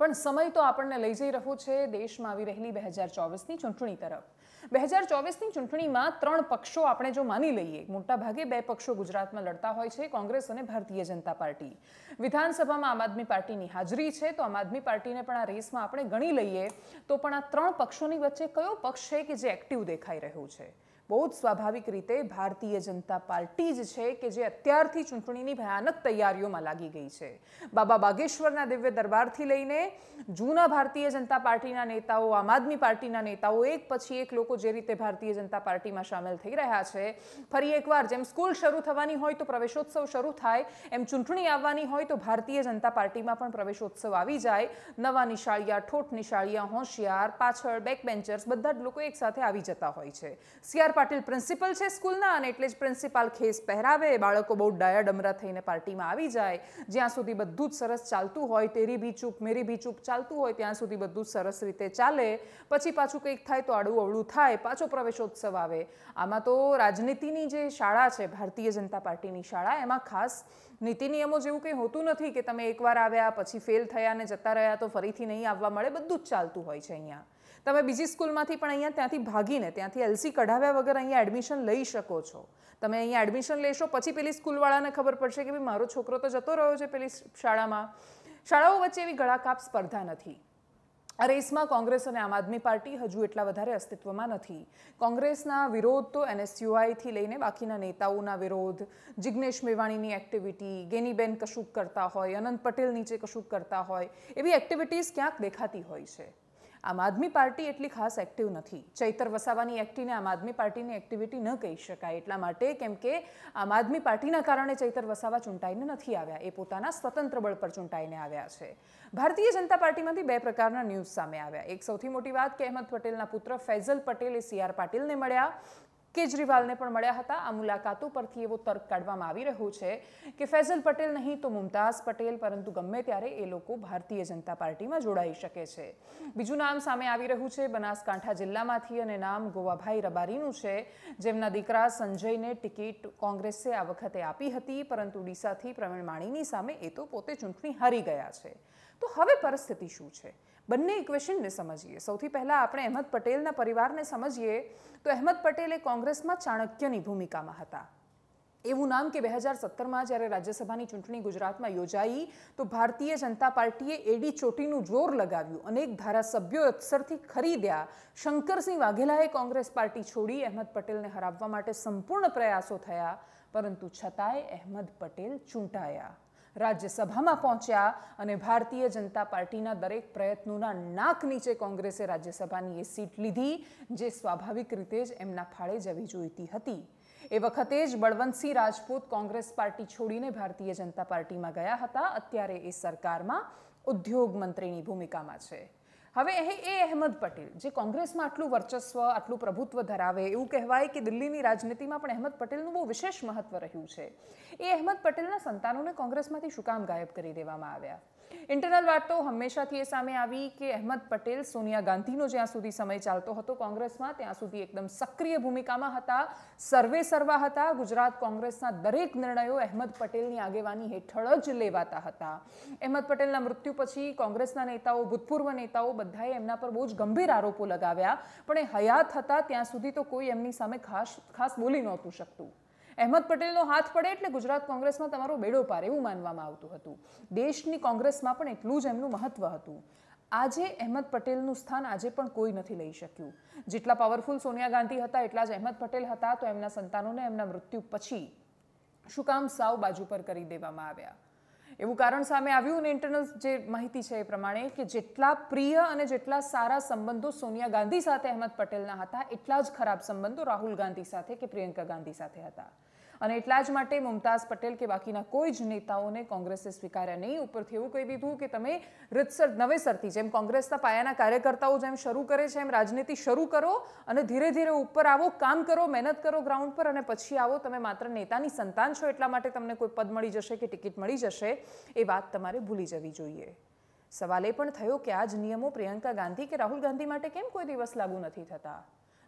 પણ સમય તો આપણને લઈ જઈ રહ્યો છે દેશમાં આવી રહેલી 2024ની ચૂંટણી તરફ। 2024ની ચૂંટણીમાં 3 પક્ષો આપણે જો માની લઈએ, મોટા ભાગે 2 પક્ષો ગુજરાતમાં લડતા હોય છે, કોંગ્રેસ અને ભારતીય જનતા પાર્ટી। વિધાનસભામાં આમ આદમી પાર્ટીની હાજરી છે, તો આમ આદમી પાર્ટીને પણ આ રેસમાં આપણે ગણી લઈએ તો પણ આ 3 પક્ષોની વચ્ચે કયો પક્ષ છે કે જે એક્ટિવ દેખાઈ રહ્યું છે? બહુ જ સ્વાભાવિક રીતે ભારતીય જનતા પાર્ટી જ છે કે જે અત્યારથી ચૂંટણીની ભયાનક તૈયારીઓમાં લાગી ગઈ છે। બાબા બાગેશ્વરના દિવ્ય દરબારથી લઈને જૂના ભારતીય જનતા પાર્ટીના નેતાઓ, આમ આદમી પાર્ટીના નેતાઓ એક પછી એક લોકો જે રીતે ભારતીય જનતા પાર્ટીમાં સામેલ થઈ રહ્યા છે, ફરી એકવાર જેમ સ્કૂલ શરૂ થવાની હોય તો પ્રવેશોત્સવ શરૂ થાય, એમ ચૂંટણી આવવાની હોય તો ભારતીય જનતા પાર્ટીમાં પણ પ્રવેશોત્સવ આવી જાય। નવા નિશાળિયા, ઠોઠ નિશાળિયા, હોશિયાર, પાછળ બેક બેન્ચર્સ બધા જ લોકો એકસાથે આવી જતા હોય છે। સીઆર પાટીલ પ્રિન્સિપલ છે સ્કૂલના અને એટલે જ પ્રિન્સિપાલ ખેસ પહેરાવે, બાળકો બહુ ડાયા ડમરા થઈને પાર્ટીમાં આવી જાય। જ્યાં સુધી બધું જ સરસ ચાલતું હોય, તેરી ભી ચૂપ મેરી ભી ચૂપ ચાલતું હોય ત્યાં સુધી બધું જ સરસ રીતે ચાલે, પછી પાછું કંઈક થાય તો આડું અવળું થાય, પાછો પ્રવેશોત્સવ આવે। આમાં તો રાજનીતિની જે શાળા છે ભારતીય જનતા પાર્ટીની શાળા, એમાં ખાસ નીતિ નિયમો જેવું કંઈ હોતું નથી કે તમે એકવાર આવ્યા પછી ફેલ થયા ને જતા રહ્યા તો ફરીથી નહીં આવવા મળે, બધું જ ચાલતું હોય છે। અહીંયા તમે બીજી સ્કૂલમાંથી પણ અહીંયા ત્યાંથી ભાગીને ત્યાંથી એલસી કઢાવ્યા વગર અહીંયા એડમિશન લઈ શકો છો। તમે અહીંયા એડમિશન લેશો પછી પેલી સ્કૂલવાળાને ખબર પડશે કે ભાઈ મારો છોકરો તો જતો રહ્યો છે પેલી શાળામાં। શાળાઓ વચ્ચે એવી ગળાકાપ સ્પર્ધા નથી। આ રેસમાં કોંગ્રેસ અને આમ આદમી પાર્ટી હજુ એટલા વધારે અસ્તિત્વમાં નથી। કોંગ્રેસના વિરોધ તો એનએસયુઆઈથી લઈને બાકીના નેતાઓના વિરોધ, જિગ્નેશ મેવાણીની એક્ટિવિટી, ગેનીબેન કશુંક કરતા હોય, અનંત પટેલ નીચે કશુંક કરતા હોય, એવી એક્ટિવિટીઝ ક્યાંક દેખાતી હોય છે। આમ આદમી પાર્ટી એટલી ખાસ એક્ટિવ નથી। ચૈતર વસાવાની એક્ટિવને આમ આદમી પાર્ટીની એક્ટિવિટી ન કહી શકાય, એટલા માટે કેમ કે આમ આદમી પાર્ટીના કારણે ચૈતર વસાવા ચૂંટાઈને નથી આવ્યા, એ પોતાના સ્વતંત્ર બળ પર ચૂંટાઈને આવ્યા છે। ભારતીય જનતા પાર્ટીમાંથી 2 પ્રકારના ન્યૂઝ સામે આવ્યા। એક સૌથી મોટી વાત કે અહેમદ પટેલના પુત્ર ફૈઝલ પટેલે સીઆર પાટીલને મળ્યા, કેજરીવાલને પણ મળ્યા હતા। આ મુલાકાતો પરથી એવો તર્ક કાઢવામાં આવી રહ્યો છે કે ફૈઝલ પટેલ નહીં તો મુમતાઝ પટેલ, પરંતુ ગમે ત્યારે એ લોકો ભારતીય જનતા પાર્ટીમાં જોડાઈ શકે છે। બીજું નામ સામે આવી રહ્યું છે બનાસકાંઠા જિલ્લામાંથી, અને નામ ગોવાભાઈ રબારીનું છે, જેમના દીકરા સંજયને ટિકિટ કોંગ્રેસે આ વખતે આપી હતી, પરંતુ ડીસાથી પ્રવીણ માણીની સામે એ તો પોતે ચૂંટણી હારી ગયા છે। તો હવે પરિસ્થિતિ શું છે? બંને ઇક્વેશનને સમજીએ। સૌથી પહેલાં આપણે અહેમદ પટેલના પરિવારને સમજીએ તો અહેમદ પટેલ એ કોંગ્રેસમાં ચાણક્યની ભૂમિકામાં હતા। એવું નામ કે 2017માં જ્યારે રાજ્યસભાની ચૂંટણી ગુજરાતમાં યોજાઈ તો ભારતીય જનતા પાર્ટીએ એડી ચોટીનું જોર લગાવ્યું, અનેક ધારાસભ્યો અક્ષરથી ખરીદ્યા, શંકરસિંહ વાઘેલાએ કોંગ્રેસ પાર્ટી છોડી, અહેમદ પટેલને હરાવવા માટે સંપૂર્ણ પ્રયાસો થયા, પરંતુ છતાંય અહેમદ પટેલ ચૂંટાયા, રાજ્યસભામાં પહોંચ્યા અને ભારતીય જનતા પાર્ટીના દરેક પ્રયત્નોના નાક નીચે કોંગ્રેસે રાજ્યસભાની એ સીટ લીધી, જે સ્વાભાવિક રીતે જ એમના ફાળે જવી જોઈતી હતી। એ વખતે જ બળવંતસિંહ રાજપૂત કોંગ્રેસ પાર્ટી છોડીને ભારતીય જનતા પાર્ટીમાં ગયા હતા। અત્યારે એ સરકારમાં ઉદ્યોગ મંત્રીની ભૂમિકામાં છે। હવે એ અહેમદ પટેલ જે કોંગ્રેસમાં આટલું વર્ચસ્વ, આટલું પ્રભુત્વ ધરાવે, એવું કહેવાય કે દિલ્હીની રાજનીતિમાં પણ અહેમદ પટેલનું બહુ વિશેષ મહત્વ રહ્યું છે। એ અહેમદ પટેલના સંતાનોને કોંગ્રેસમાંથી શું કામ ગાયબ કરી દેવામાં આવ્યા? ઇન્ટરનલ વાત તો હંમેશાથી એ સામે આવી કે અહેમદ પટેલ સોનિયા ગાંધીનો જ્યાં સુધી સમય ચાલતો હતો કોંગ્રેસમાં, ત્યાં સુધી એકદમ સક્રિય ભૂમિકામાં હતા, સર્વે સર્વા હતા। ગુજરાત કોંગ્રેસના દરેક નિર્ણયો અહેમદ પટેલની આગેવાની હેઠળ જ લેવાતા હતા। અહેમદ પટેલના મૃત્યુ પછી કોંગ્રેસના નેતાઓ, ભૂતપૂર્વ નેતાઓ બધાએ એમના પર બહુ જ ગંભીર આરોપો લગાવ્યા, પણ એ હયાત હતા ત્યાં સુધી તો કોઈ એમની સામે ખાસ બોલી નહોતું શકતું। અહેમદ પટેલનો હાથ પડે એટલે ગુજરાત કોંગ્રેસમાં તમારો બેડો પાર, એવું માનવામાં આવતું હતું। દેશની કોંગ્રેસમાં પણ એટલું જ એમનું મહત્વ હતું। આજે અહેમદ પટેલનું સ્થાન આજે પણ કોઈ નથી લઈ શક્યું। જેટલા પાવરફુલ સોનિયા ગાંધી હતા એટલા જ અહેમદ પટેલ હતા, તો એમના સંતાનોને એમના મૃત્યુ પછી શું કામ સાવ બાજુ પર કરી દેવામાં આવ્યા? એવું કારણ સામે આવ્યું અને ઇન્ટરનલ જે માહિતી છે એ પ્રમાણે કે જેટલા પ્રિય અને જેટલા સારા સંબંધો સોનિયા ગાંધી સાથે અહેમદ પટેલના હતા, એટલા જ ખરાબ સંબંધો રાહુલ ગાંધી સાથે કે પ્રિયંકા ગાંધી સાથે હતા। અને એટલા જ માટે મુમતાઝ પટેલ કે બાકીના કોઈ જ નેતાઓને કોંગ્રેસે સ્વીકાર્યા નહીં। ઉપરથી એવું કહી દીધું કે તમે રીતસર નવેસરથી, જેમ કોંગ્રેસના પાયાના કાર્યકર્તાઓ જેમ શરૂ કરે છે એમ રાજનીતિ શરૂ કરો અને ધીરે ધીરે ઉપર આવો, કામ કરો, મહેનત કરો ગ્રાઉન્ડ પર, અને પછી આવો। તમે માત્ર નેતાની સંતાન છો એટલા માટે તમને કોઈ પદ મળી જશે કે ટિકિટ મળી જશે, એ વાત તમારે ભૂલી જવી જોઈએ। સવાલ એ પણ થયો કે આ જ નિયમો પ્રિયંકા ગાંધી કે રાહુલ ગાંધી માટે કેમ કોઈ દિવસ લાગુ નથી થતા?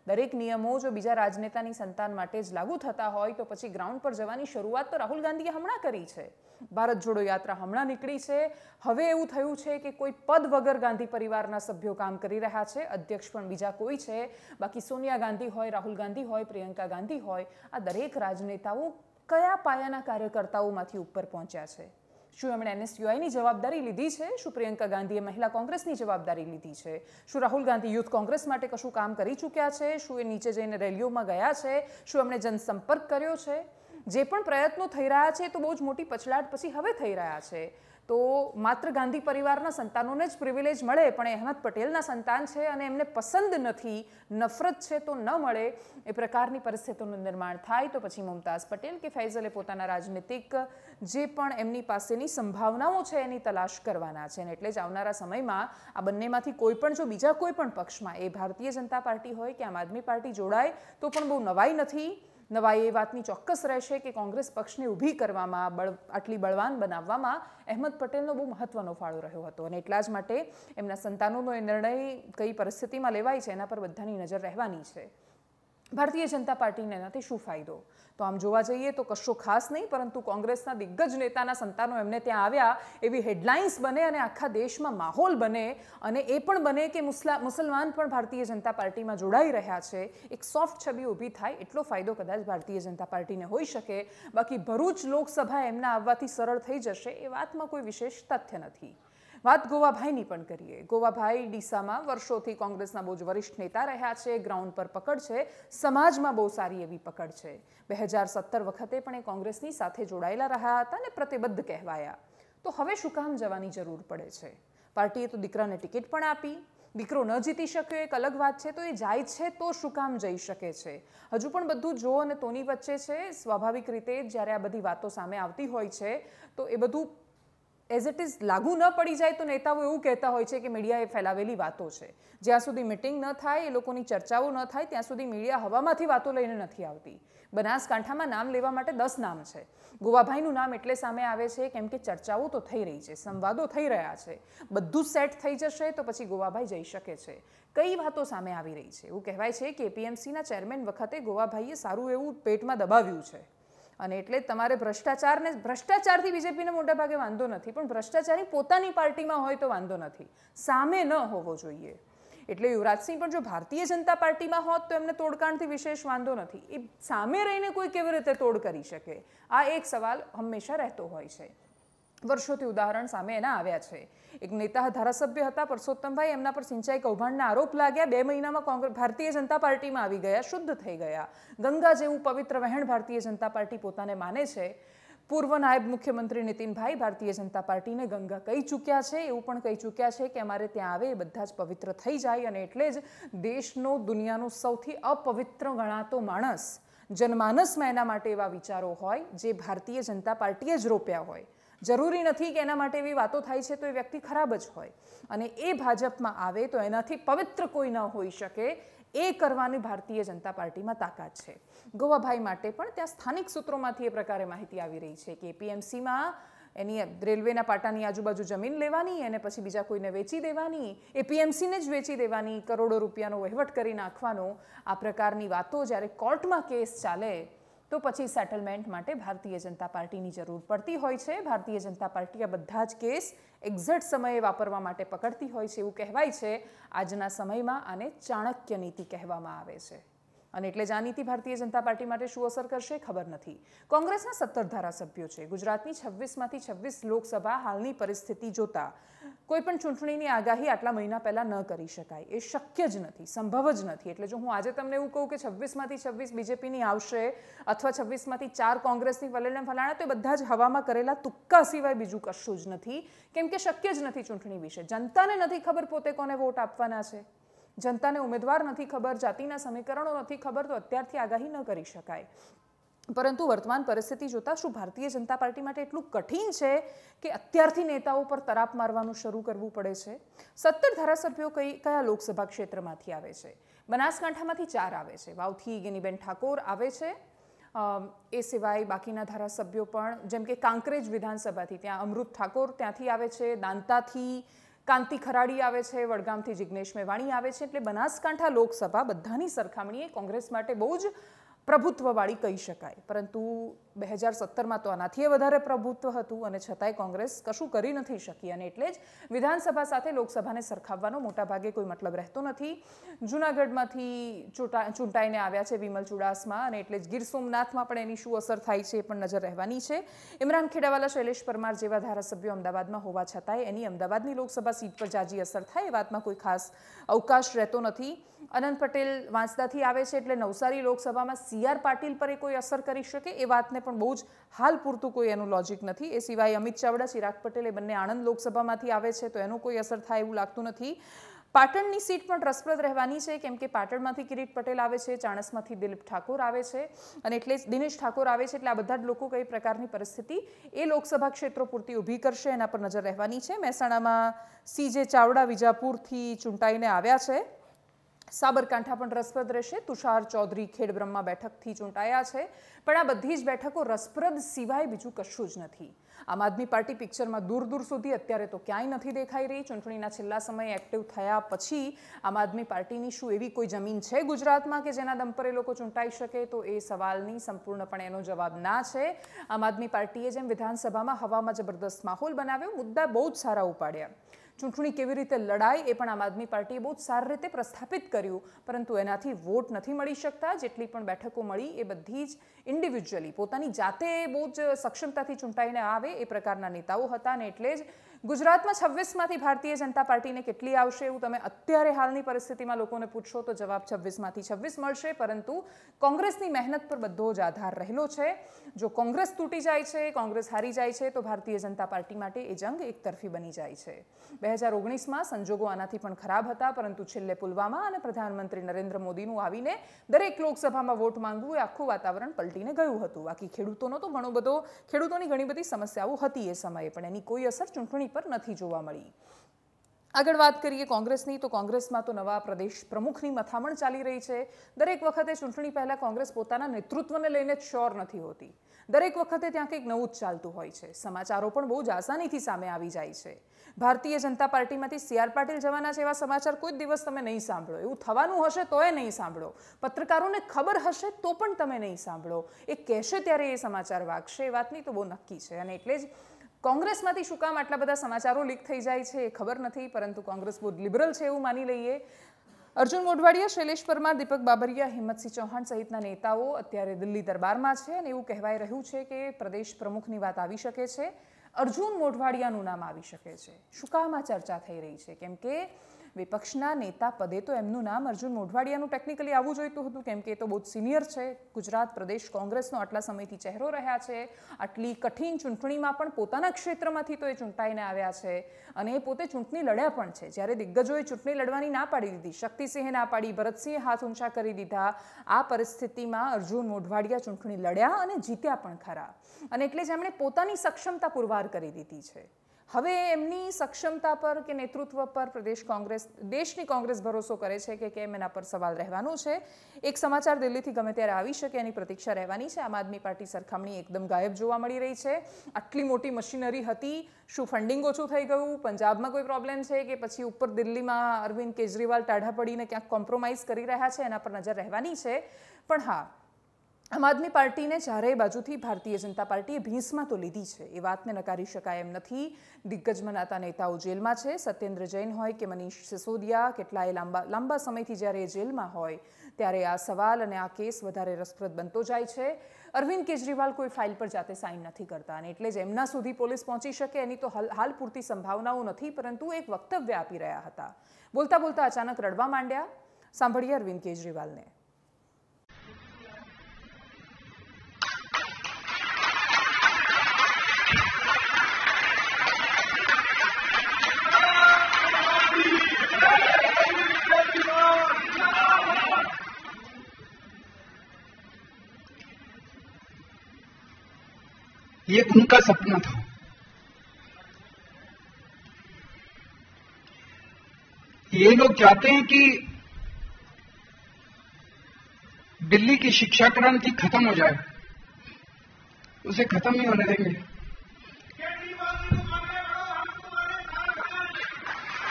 દરેક નિયમો જો બીજા રાજનેતાની સંતાન માટે જ લાગુ થતા હોય તો પછી ગ્રાઉન્ડ પર જવાની શરૂઆત તો રાહુલ ગાંધીએ હમણાં કરી છે. ભારત જોડો યાત્રા હમણાં નીકળી છે. હવે એવું થયું છે કે કોઈ પદ વગર ગાંધી પરિવારના સભ્યો કામ કરી રહ્યા છે. અધ્યક્ષ પણ બીજા કોઈ છે. બાકી સોનિયા ગાંધી હોય, રાહુલ ગાંધી હોય, પ્રિયંકા ગાંધી હોય, આ દરેક રાજનેતાઓ કયા પાયાના કાર્યકર્તાઓમાંથી ઉપર પહોંચ્યા છે? શું એમણે NSUIની જવાબદારી લીધી છે? શું પ્રિયંકા ગાંધીએ મહિલા કોંગ્રેસની જવાબદારી લીધી છે? શું રાહુલ ગાંધી યુથ કોંગ્રેસ માટે કશું કામ કરી ચૂક્યા છે? શું એ નીચે જઈને રેલીઓમાં ગયા છે? શું એમણે જનસંપર્ક કર્યો છે? જે પણ પ્રયત્નો થઈ રહ્યા છે તો બહુ જ મોટી પછડાટ પછી હવે થઈ રહ્યા છે. તો માત્ર ગાંધી પરિવારના સંતાનોને જ પ્રિવિલેજ મળે, પણ એ અહેમદ પટેલના સંતાન છે અને એમને પસંદ નથી, નફરત છે તો ન મળે, એ પ્રકારની પરિસ્થિતિનું નિર્માણ થાય તો પછી મુમતાઝ પટેલ કે ફૈઝલે પોતાના રાજનીતિક જે પણ એમની પાસેની સંભાવનાઓ છે એની તલાશ કરવાના છે. અને એટલે જ આવનારા સમયમાં આ બંનેમાંથી કોઈ પણ જો બીજા કોઈ પણ પક્ષમાં, એ ભારતીય જનતા પાર્ટી હોય કે આમ આદમી પાર્ટી જોડાય તો પણ બહુ નવાઈ નથી. નવાઈ એ વાતની ચોક્કસ રહેશે કે કોંગ્રેસ પક્ષને ઊભી કરવામાં, આટલી બળવાન બનાવવામાં અહેમદ પટેલનો બહુ મહત્વનો ફાળો રહ્યો હતો. અને એટલા જ માટે એમના સંતાનોનો એ નિર્ણય કઈ પરિસ્થિતિમાં લેવાય છે એના પર બધાની નજર રહેવાની છે. ભારતીય જનતા પાર્ટીને એનાથી શું ફાયદો? તો આમ જોવા જઈએ તો કશો ખાસ નહીં, પરંતુ કોંગ્રેસના દિગ્ગજ નેતાના સંતાનો એમને ત્યાં આવ્યા એવી હેડલાઇન્સ બને અને આખા દેશમાં માહોલ બને, અને એ પણ બને કે મુસલમાન પણ ભારતીય જનતા પાર્ટીમાં જોડાઈ રહ્યા છે. એક સોફ્ટ છબી ઊભી થાય એટલો ફાયદો કદાચ ભારતીય જનતા પાર્ટીને હોઈ શકે. બાકી ભરૂચ લોકસભા એમના આવવાથી સરળ થઈ જશે એ વાતમાં કોઈ વિશેષ તથ્ય નથી. વાત ગોવાભાઈની પણ કરીએ. ગોવાભાઈ ડીસામાં વર્ષોથી કોંગ્રેસના બહુ જ વરિષ્ઠ નેતા રહ્યા છે. ગ્રાઉન્ડ પર પકડ છે, સમાજમાં બહુ સારી એવી પકડ છે. 2017 વખતે પણ એ કોંગ્રેસની સાથે જોડાયેલા રહ્યા હતા અને પ્રતિબદ્ધ કહેવાયા. તો હવે શું કામ જવાની જરૂર પડે છે? પાર્ટીએ તો દીકરાને ટિકિટ પણ આપી. દીકરો ન જીતી શક્યો એક અલગ વાત છે, તો એ જાય છે તો શું કામ જઈ શકે છે? હજુ પણ બધું જો અને તોની વચ્ચે છે. સ્વાભાવિક રીતે જ્યારે આ બધી વાતો સામે આવતી હોય છે તો એ બધું એઝ ઇટ ઇઝ લાગુ ન પડી જાય તો નેતાઓ એવું કહેતા હોય છે કે મીડિયાએ ફેલાવેલી વાતો છે. જ્યાં સુધી મિટિંગ ન થાય, એ લોકોની ચર્ચાઓ ન થાય, ત્યાં સુધી મીડિયા હવામાંથી વાતો લઈને નથી આવતી. બનાસકાંઠામાં નામ લેવા માટે 10 નામ છે. ગોવાભાઈનું નામ એટલે સામે આવે છે કેમ કે ચર્ચાઓ તો થઈ રહી છે, સંવાદો થઈ રહ્યા છે. બધું સેટ થઈ જશે તો પછી ગોવાભાઈ જઈ શકે છે. કઈ વાતો સામે આવી રહી છે? એવું કહેવાય છે કે APMCના ચેરમેન વખતે ગોવાભાઈએ સારું એવું પેટમાં દબાવ્યું છે. અને એટલે તમારે ભ્રષ્ટાચારથી બીજેપીને મોટા ભાગે વાંધો નથી, પણ ભ્રષ્ટાચારી પોતાની પાર્ટીમાં હોય તો વાંધો નથી, સામે ન હોવો જોઈએ. એટલે યુવરાજસિંહ પણ જો ભારતીય જનતા પાર્ટીમાં હોત તો એમને તોડકાણથી વિશેષ વાંધો નથી. એ સામે રહીને કોઈ કેવી રીતે તોડ કરી શકે? આ એક સવાલ હંમેશા રહેતો હોય છે. વર્ષોથી ઉદાહરણ સામે એના આવ્યા છે. એક નેતા ધારાસભ્ય હતા પરસોત્તમભાઈ, એમના પર સિંચાઈ કૌભાંડના આરોપ લાગ્યા. 2 મહિનામાં ભારતીય જનતા પાર્ટીમાં આવી ગયા, શુદ્ધ થઈ ગયા. ગંગા જેવું પવિત્ર વહેણ ભારતીય જનતા પાર્ટી પોતાને માને છે. પૂર્વ નાયબ મુખ્યમંત્રી નીતિનભાઈ ભારતીય જનતા પાર્ટીને ગંગા કહી ચૂક્યા છે, એવું પણ કહી ચૂક્યા છે કે અમારે ત્યાં આવે એ બધા જ પવિત્ર થઈ જાય. અને એટલે જ દેશનો, દુનિયાનો સૌથી અપવિત્ર ગણાતો માણસ, જનમાનસમાં એના માટે એવા વિચારો હોય જે ભારતીય જનતા પાર્ટીએ જ રોપ્યા હોય. જરૂરી નથી કે એના માટે એવી વાતો થાય છે તો એ વ્યક્તિ ખરાબ જ હોય. અને એ ભાજપમાં આવે તો એનાથી પવિત્ર કોઈ ન હોઈ શકે. એ કરવાની ભારતીય જનતા પાર્ટીમાં તાકાત છે. ગોવાભાઈ માટે પણ ત્યાં સ્થાનિક સૂત્રોમાંથી એ પ્રકારે માહિતી આવી રહી છે કે APMCમાં એની રેલવેના પાટાની આજુબાજુ જમીન લેવાની અને પછી બીજા કોઈને વેચી દેવાની, APMCને જ વેચી દેવાની, કરોડો રૂપિયાનો વહીવટ કરી નાખવાનો. આ પ્રકારની વાતો જ્યારે કોર્ટમાં કેસ ચાલે તો પછી સેટલમેન્ટ માટે ભારતીય જનતા પાર્ટીની જરૂર પડતી હોય છે. ભારતીય જનતા પાર્ટી આ બધા જ કેસ એક્ઝેક્ટ સમયે વાપરવા માટે પકડતી હોય છે. એવું કહેવાય છે. આજના સમયમાં આને ચાણક્ય નીતિ કહેવામાં આવે છે. અને એટલે જ આ નીતિ ભારતીય જનતા પાર્ટી માટે શું અસર કરશે ખબર નથી. કોંગ્રેસના 17 ધારાસભ્યો છે. ગુજરાતની 26માંથી 26 લોકસભા હાલની પરિસ્થિતિ જોતા કોઈ પણ ચૂંટણીની આગાહી આટલા મહિના પહેલા ન કરી શકાય. એ શક્ય જ નથી, સંભવ જ નથી. એટલે જો હું આજે તમને એવું કહું કે 26માંથી 26 બીજેપીની આવશે અથવા 26માંથી 4 કોંગ્રેસની ફલાણા ફલાણા, તો એ બધા જ હવામાં કરેલા તુક્કા સિવાય બીજું કશું જ નથી. કેમ કે શક્ય જ નથી ચૂંટણી વિશે. જનતાને નથી ખબર પોતે કોને વોટ આપવાના છે. જનતાને ઉમેદવાર નથી ખબર, જાતિના સમીકરણો નથી ખબર, તો અત્યારથી આગાહી ન કરી શકાય. પરંતુ વર્તમાન પરિસ્થિતિ જોતા શું ભારતીય જનતા પાર્ટી માટે એટલું કઠિન છે કે અત્યારથી નેતાઓ પર તરાપ મારવાનું શરૂ કરવું પડે છે? 17 ધારાસભ્યો કયા લોકસભા ક્ષેત્રમાંથી આવે છે? બનાસકાંઠામાંથી 4 આવે છે. વાવથી ગેનીબેન ઠાકોર આવે છે. એ સિવાય બાકીના ધારાસભ્યો પણ, જેમ કે કાંકરેજ વિધાનસભાથી ત્યાં અમૃત ઠાકોર ત્યાંથી આવે છે. દાંતાથી કાંતિ ખરાડી આવે છે, વડગામથી જિગ્નેશ મેવાણી આવે છે, એટલે બનાસકાંઠા લોકસભા બધાની સરખામણીએ કોંગ્રેસ માટે બહુ જ પ્રભુત્વવાળી કહી શકાય. પરંતુ 2017માં તો આનાથી વધારે પ્રભુત્વ હતું અને છતાંય કોંગ્રેસ કશું કરી નથી શકી અને એટલે જ વિધાનસભા સાથે લોકસભાને સરખાવવાનો મોટાભાગે કોઈ મતલબ રહેતો નથી. જૂનાગઢમાંથી ચૂંટાઈને આવ્યા છે વિમલ ચુડાસમા અને એટલે જ ગીર સોમનાથમાં પણ એની શું અસર થાય છે એ પણ નજર રહેવાની છે. ઇમરાન ખેડાવાલા, શૈલેષ પરમાર જેવા ધારાસભ્યો અમદાવાદમાં હોવા છતાંય એની અમદાવાદની લોકસભા સીટ પર જાજી અસર થાય એ વાતમાં કોઈ ખાસ અવકાશ રહેતો નથી. અનંત પટેલ વાંસદાથી આવે છે એટલે નવસારી લોકસભામાં CR પાટીલ પર કોઈ અસર કરી શકે એ વાતને પણ બહુ જ હાલ પૂરતું કોઈ એનું લોજિક નથી. એ સિવાય અમિત ચાવડા, ચિરાગ પટેલ એ બંને આણંદ લોકસભામાંથી આવે છે તો એનો કોઈ અસર થાય એવું લાગતું નથી. પાટણની સીટ પણ રસપ્રદ રહેવાની છે કેમ કે પાટણમાંથી કિરીટ પટેલ આવે છે, ચાણસમાંથી દિલીપ ઠાકોર આવે છે અને એટલે જ દિનેશ ઠાકોર આવે છે એટલે આ બધા જ લોકો કઈ પ્રકારની પરિસ્થિતિ એ લોકસભા ક્ષેત્રો પૂરતી ઊભી કરશે એના પર નજર રહેવાની છે. મહેસાણામાં CJ ચાવડા વિજાપુરથી ચૂંટાઈને આવ્યા છે. સાબરકાંઠા પણ રસપ્રદ રહેશે. તુષાર ચૌધરી ખેડબ્રહ્મા બેઠકથી ચૂંટાયા છે પણ આ બધી જ બેઠકો રસપ્રદ સિવાય બીજું કશું જ નથી. આમ આદમી પાર્ટી પિક્ચરમાં દૂર દૂર સુધી અત્યારે તો ક્યાંય નથી દેખાઈ રહી. ચૂંટણીના છેલ્લા સમયે એક્ટિવ થયા પછી આમ આદમી પાર્ટીની શું એવી કોઈ જમીન છે ગુજરાતમાં કે જેના દમ પર એ લોકો ચૂંટાઈ શકે? તો એ સવાલની સંપૂર્ણપણે એનો જવાબ ના છે. આમ આદમી પાર્ટીએ જેમ વિધાનસભામાં હવામાં જબરદસ્ત માહોલ બનાવ્યો, મુદ્દા બહુ જ સારા ઉપાડ્યા. ચૂંટણી કેવી રીતે લડાય એ પણ આમ આદમી પાર્ટીએ બહુ જ સારી રીતે પ્રસ્થાપિત કર્યું પરંતુ એનાથી વોટ નથી મળી શકતા. જેટલી પણ બેઠકો મળી એ બધી જ ઇન્ડિવિજ્યુઅલી પોતાની જાતે બહુ જ સક્ષમતાથી ચૂંટાઈને આવે એ પ્રકારના નેતાઓ હતા અને એટલે જ ગુજરાતમાં 26માંથી ભારતીય જનતા પાર્ટીને કેટલી આવશે એવું તમે અત્યારે હાલની પરિસ્થિતિમાં લોકોને પૂછશો તો જવાબ 26માંથી 26 મળશે. પરંતુ કોંગ્રેસની મહેનત પર બધો જ આધાર રહેલો છે. જો કોંગ્રેસ તૂટી જાય છે, કોંગ્રેસ હારી જાય છે તો ભારતીય જનતા પાર્ટી માટે એ જંગ એકતરફી બની જાય છે. 2019માં સંજોગો આનાથી પણ ખરાબ હતા પરંતુ છેલ્લે પુલવામા અને પ્રધાનમંત્રી નરેન્દ્ર મોદીનું આવીને દરેક લોકસભામાં વોટ માંગવું એ આખું વાતાવરણ પલટીને ગયું હતું. બાકી ખેડૂતોની ઘણી બધી સમસ્યાઓ હતી એ સમયે પણ એની કોઈ અસર ચૂંટણી પર નથી જોવા મળી. આગળ વાત કરીએ કોંગ્રેસની તો કોંગ્રેસમાં તો નવા પ્રદેશ પ્રમુખની મથામણ ચાલી રહી છે. દરેક વખતે ચૂંટણી પહેલા કોંગ્રેસ પોતાના નેતૃત્વને લઈને જ શ્યોર નથી હોતી. દરેક વખતે ત્યાં કંઈક નવું જ ચાલતું હોય છે. સમાચારો પણ બહુ જ આસાનીથી સામે આવી જાય છે. ભારતીય જનતા પાર્ટીમાંથી CR પાટીલ જવાના છે એવા સમાચાર કોઈ દિવસ તમે નહીં સાંભળો. એવું થવાનું હશે તોય નહીં સાંભળો. પત્રકારોને ખબર હશે તો પણ તમે નહીં સાંભળો. એ કહેશે ત્યારે એ સમાચાર વાગશે એ વાતની તો બહુ નક્કી છે અને એટલે જ કોંગ્રેસમાંથી શું કામ આટલા બધા સમાચારો લીક થઈ જાય છે એ ખબર નથી પરંતુ કોંગ્રેસ બહુ લિબરલ છે એવું માની લઈએ. અર્જુન મોઢવાડિયા, શૈલેષ પરમાર, દીપક બાબરિયા, હિંમતસિંહ ચૌહાણ સહિતના નેતાઓ અત્યારે દિલ્હી દરબારમાં છે અને એવું કહેવાઈ રહ્યું છે કે પ્રદેશ પ્રમુખની વાત આવી શકે છે. અર્જુન મોઢવાડિયાનું નામ આવી શકે છે. શું કામ આ ચર્ચા થઈ રહી છે? કેમ કે વિપક્ષના નેતા પદે તો એમનું નામ અર્જુન મોઢવાડિયાનું ટેકનિકલી આવવું જોઈતું હતું કેમ કે એ તો બહુ સિનિયર છે. ગુજરાત પ્રદેશ કોંગ્રેસનો આટલા સમયથી ચહેરો રહ્યા છે. આટલી કઠિન ચૂંટણીમાં પણ પોતાના ક્ષેત્રમાંથી તો એ ચૂંટાઈને આવ્યા છે અને એ પોતે ચૂંટણી લડ્યા પણ છે. જ્યારે દિગ્ગજોએ ચૂંટણી લડવાની ના પાડી દીધી, શક્તિસિંહે ના પાડી, ભરતસિંહે હાથ ઊંચા કરી દીધા, આ પરિસ્થિતિમાં અર્જુન મોઢવાડિયા ચૂંટણી લડ્યા અને જીત્યા પણ ખરા અને એટલે જ એમણે પોતાની સક્ષમતા પુરવાર કરી દીધી છે. હવે એમની સક્ષમતા પર કે નેતૃત્વ પર પ્રદેશ કોંગ્રેસ, દેશની કોંગ્રેસ ભરોસો કરે છે કે કેમ એના પર સવાલ રહેવાનો છે. એક સમાચાર દિલ્હીથી ગમે ત્યારે આવી શકે એની પ્રતીક્ષા રહેવાની છે. આમ આદમી પાર્ટી સરખામણી એકદમ ગાયબ જોવા મળી રહી છે. આટલી મોટી મશીનરી હતી, શું ફંડિંગ ઓછું થઈ ગયું, પંજાબમાં કોઈ પ્રોબ્લેમ છે કે પછી ઉપર દિલ્હીમાં અરવિંદ કેજરીવાલ ટાઢા પડીને ક્યાંક કોમ્પ્રોમાઇઝ કરી રહ્યા છે એના પર નજર રહેવાની છે. પણ હા, આમ આદમી પાર્ટીને ચારેય બાજુથી ભારતીય જનતા પાર્ટીએ ભીંસમાં તો લીધી છે એ વાતને નકારી શકાય એમ નથી. દિગ્ગજ મનાતા નેતાઓ જેલમાં છે. સત્યેન્દ્ર જૈન હોય કે મનીષ સિસોદિયા, કેટલાય લાંબા સમયથી જ્યારે એ જેલમાં હોય ત્યારે આ સવાલ અને આ કેસ વધારે રસપ્રદ બનતો જાય છે. અરવિંદ કેજરીવાલ કોઈ ફાઇલ પર જાતે સાઇન નથી કરતા અને એટલે જ એમના સુધી પોલીસ પહોંચી શકે એની તો હાલ પૂરતી સંભાવનાઓ નથી પરંતુ એક વક્તવ્ય આપી રહ્યા હતા. બોલતા બોલતા અચાનક રડવા માંડ્યા. સાંભળીએ અરવિંદ કેજરીવાલને. ये उनका सपना था. ये लोग चाहते हैं कि दिल्ली की शिक्षा क्रांति खत्म हो जाए, उसे खत्म नहीं होने देंगे.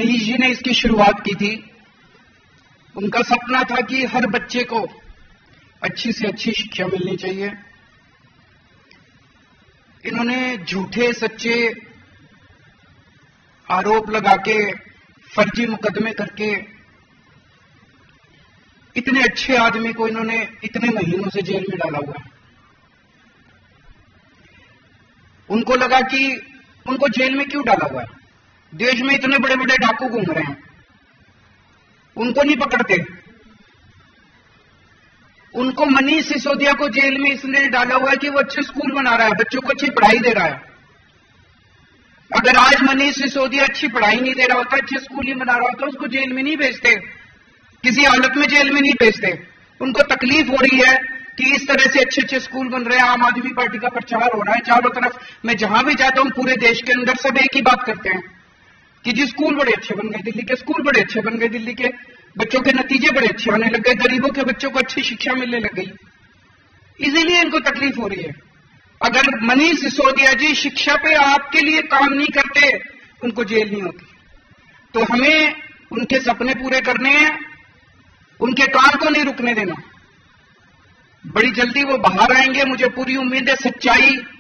मनीष जी ने इसकी शुरुआत की थी। उनका सपना था कि हर बच्चे को अच्छी से अच्छी शिक्षा मिलनी चाहिए। इन्होंने झूठे सच्चे आरोप लगा के, फर्जी मुकदमे करके इतने अच्छे आदमी को इन्होंने इतने महीनों से जेल में डाला हुआ है। उनको लगा कि उनको जेल में क्यों डाला हुआ है, देश में इतने बड़े बड़े डाकू घूम रहे हैं, उनको नहीं पकड़ते। उनको मनीष सिसोदिया को जेल में इसलिए डाला हुआ है कि वो अच्छे स्कूल बना रहा है, बच्चों को अच्छी पढ़ाई दे रहा है। अगर आज मनीष सिसोदिया अच्छी पढ़ाई नहीं दे रहा होता, अच्छे स्कूल ही बना रहा होता, उसको जेल में नहीं भेजते, किसी हालत में जेल में नहीं भेजते। उनको तकलीफ हो रही है कि इस तरह से अच्छे अच्छे स्कूल बन रहे हैं, आम आदमी पार्टी का प्रचार हो रहा है चारों तरफ। मैं जहां भी जाता हूं पूरे देश के अंदर सब एक ही बात करते हैं कि जी स्कूल बड़े अच्छे बन गए, दिल्ली के स्कूल बड़े अच्छे बन गए, दिल्ली के बच्चों के नतीजे बड़े अच्छे आने लग गए, गरीबों के बच्चों को अच्छी शिक्षा मिलने लग गई। इसीलिए इनको तकलीफ हो रही है। अगर मनीष सिसोदिया जी शिक्षा पे आपके लिए काम नहीं करते, उनको जेल नहीं होती। तो हमें उनके सपने पूरे करने हैं, उनके काम को नहीं रुकने देना। बड़ी जल्दी वो बाहर आएंगे, मुझे पूरी उम्मीद है। सच्चाई